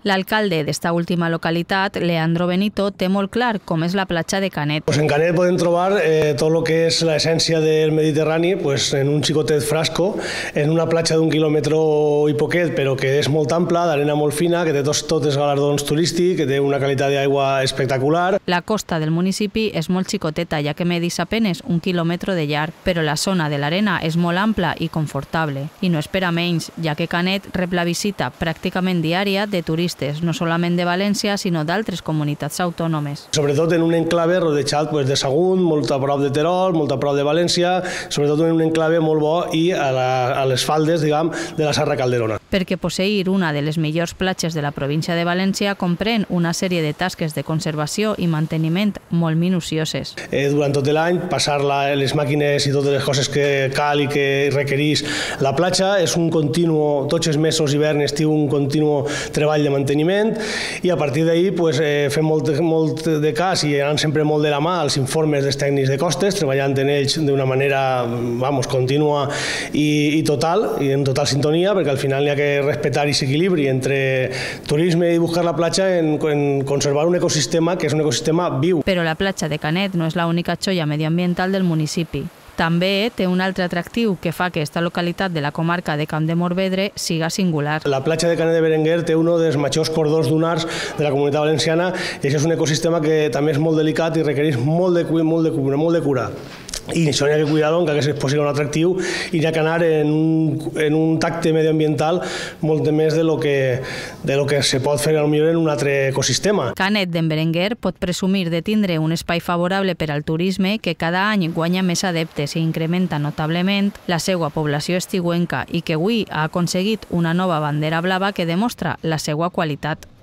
L'alcalde d'esta última localitat, Leandro Benito, té molt clar com és la platja de Canet. En Canet podem trobar tot el que és l'essència del Mediterrani en un xicotet frasco, en una platja d'1 quilòmetre i poquet, però que és molt ampla, d'arena molt fina, que té tots els galardons turístics, que té una qualitat d'aigua espectacular. La costa del municipi és molt xicoteta, ja que medeix apenes 1 quilòmetre de llarg, però la zona de l'arena és molt ampla i confortable. I no és per a menys, ja que Canet rep la visita pràcticament diària de turistes, no solament de València, sinó d'altres comunitats autònomes. Sobretot en un enclave rodejat de Sagunt, molt a prop de Terol, molt a prop de València, sobretot en un enclave molt bo i a les faldes, diguem, de la Serra Calderona. Perquè posseir una de les millors platges de la província de València comprèn una sèrie de tasques de conservació i manteniment molt minucioses. Durant tot l'any, passar les màquines i totes les coses que cal i que requereix la platja és un continu, tots els mesos hivern i estiu, un continu treball de manteniment, i a partir d'ahir fem molt de cas i anant sempre molt de la mà als informes dels tècnics de costes, treballant en ells d'una manera contínua i total, i en total sintonia, perquè al final hi ha que respectar aquest equilibri entre turisme i buscar la platja en conservar un ecosistema que és un ecosistema viu. Però la platja de Canet no és l'única joia medioambiental del municipi. També té un altre atractiu que fa que aquesta localitat de la comarca de Camp de Morvedre siga singular. La platja de Canet de Berenguer té un dels majors cordons dunars de la Comunitat Valenciana i això és un ecosistema que també és molt delicat i requereix molt de cura. I això n'hi ha que cuidar-ho, encara que es posi un atractiu, i n'hi ha que anar en un tacte medioambiental molt més de lo que se pot fer potser en un altre ecosistema. Canet d'en Berenguer pot presumir de tindre un espai favorable per al turisme que cada any guanya més adeptes i incrementa notablement la seva població estiuenca i que avui ha aconseguit una nova bandera blava que demostra la seva qualitat.